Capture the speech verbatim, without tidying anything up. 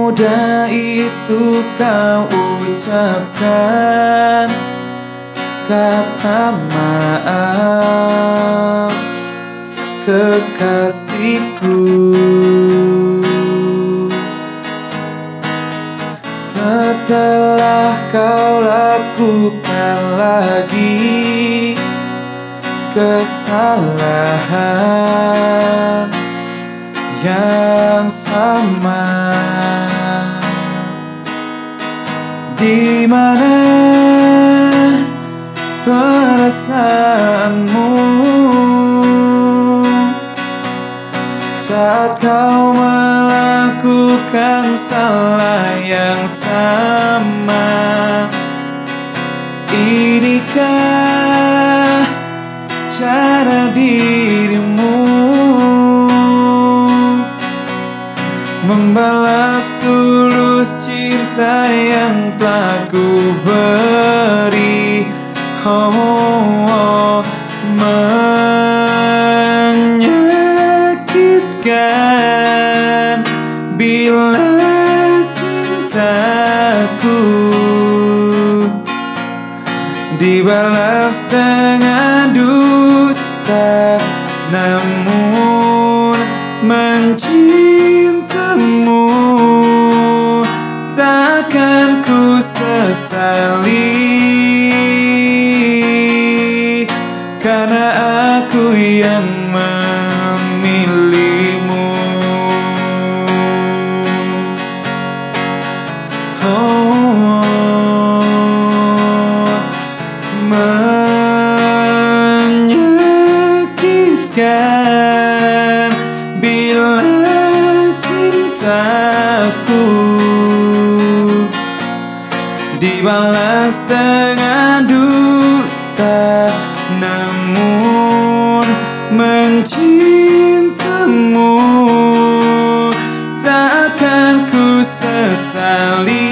semudah itu kau ucapkan kata maaf, kekasihku. Setelah kau lakukan lagi kesalahan yang sama, di mana perasaanmu saat kau melakukan salah yang sama? Inikah cara dirimu membalas tulus cinta yang telah ku beri? Oh, oh, menyakitkan bila cintaku dibalas dengan dusta, namun mencintamu takkan ku sesali, karena aku yang memilihmu. Oh, menyakitkan bila cintaku dibalas dengan dusta, namun mencintamu takkan ku sesali,